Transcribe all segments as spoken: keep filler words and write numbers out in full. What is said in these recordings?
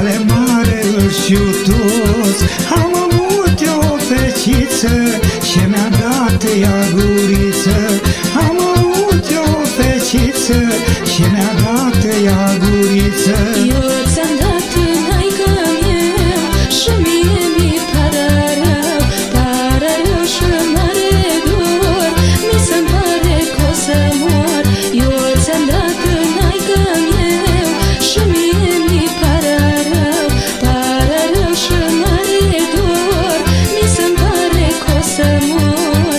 Vale mare îl știu toți. Am avut eu o feciță și mi-a dat ea guriță. Am avut eu o feciță și mi-a dat ea guriță. Eu ți-am dat maică meu și mie mi pare rău, pare rău și mare dor, mi se-mi pare că o să mor. Eu ți-am dat maică meu și mie mi pare rău, pare rău și mare dor, mi se-mi pare că o să mor.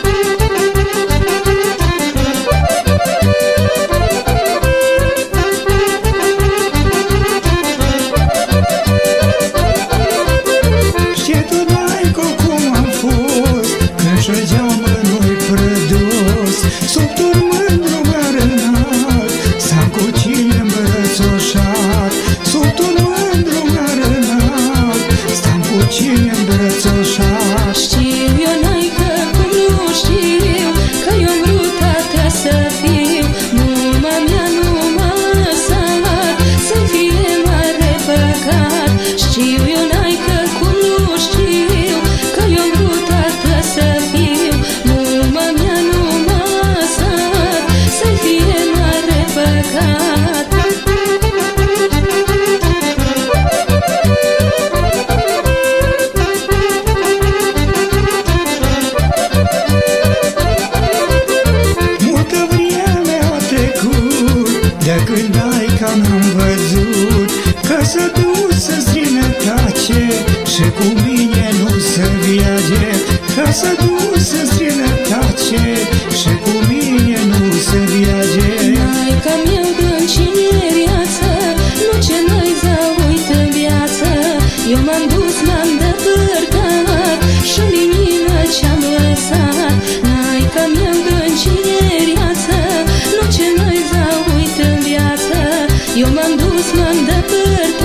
Și tu, maică, cum am fost când șogeau mânui prădos, sub turmândru mărânat, s-am cu cine îmbrățoșat. Sub turmândru mărânat, s-am cu cine îmbrățoșat. Știu eu, naică, cum nu știu, că eu-mi vrut tata să fiu. Numai mea nu m-a lăsat, să-mi fie mare păcat. Știu eu, naică, cum nu știu, că eu-mi vrut tata să fiu. Numai mea nu m-a lăsat, să-mi fie mare păcat. Multă vreme a trecut de când aica n-am văzut, că s-a dus în străinătate și cu mine nu se viage. Că s-a dus în străinătate și cu mine nu se viage. Maica meu, dă-mi cineriață, nu ce n-ai să uit în viață. Eu m-am dus, m-am depărtat și linină ce-am lăsat. Maica meu, dă-mi cineriață, nu ce n-ai să uit în viață. Eu m-am dus, m-am depărtat